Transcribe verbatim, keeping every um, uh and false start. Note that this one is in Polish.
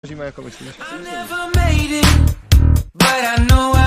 Zima, jako myślisz? I never made it, but I know I